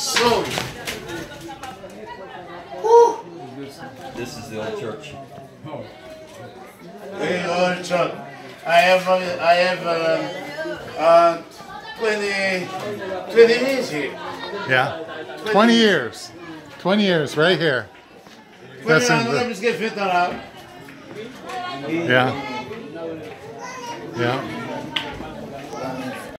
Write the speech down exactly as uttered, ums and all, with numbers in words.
So, whew. This is the old church. Very old church. I have, uh, I have uh, uh, twenty, twenty years here. Yeah, twenty years. twenty years, right here. That's in the... Yeah. Yeah.